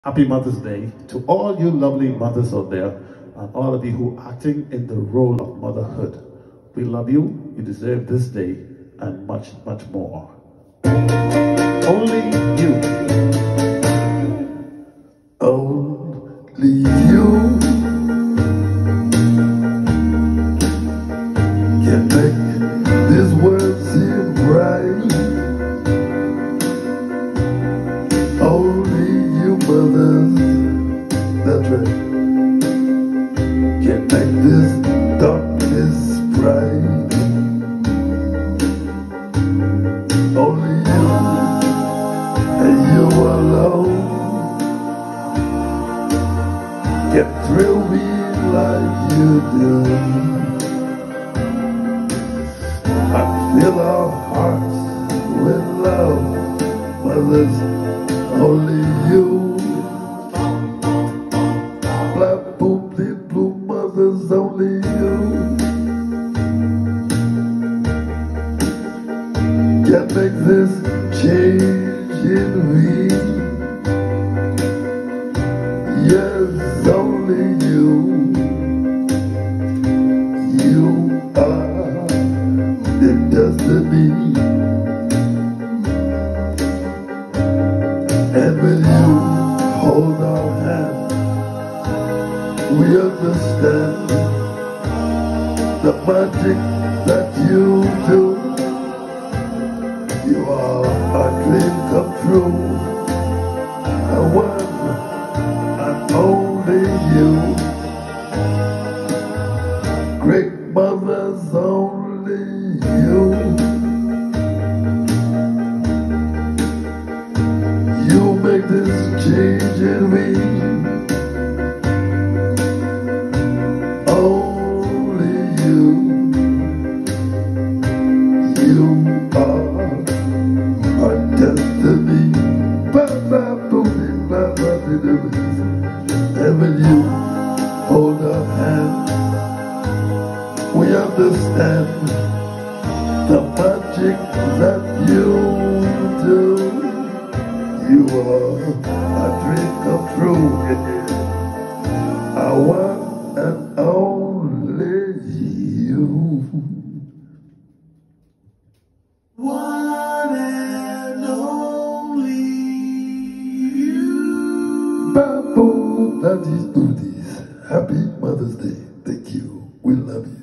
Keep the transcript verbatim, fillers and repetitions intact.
Happy Mother's Day to all you lovely mothers out there and all of you who are acting in the role of motherhood. We love you. You deserve this day and much, much more. Only you. Only you can make this world seem bright. Only you mothers, that's right, can make this darkness bright. Only you, and you alone, can thrill me like you do. I fill our hearts with love, mothers. Only you, black blue, blue mothers, only you can make this change in me. Yes, only you, you are the destiny. And when you hold our hand, we understand the magic that you do. You are a dream come true, and one and only you. Great mothers, only you. You make this change in me. Only you. You are our destiny. And when you hold our hands, we understand the magic that you do. You are a dream come true, I one and only you. One and only you. Babu, that is do this. Happy Mother's Day. Thank you. We love you.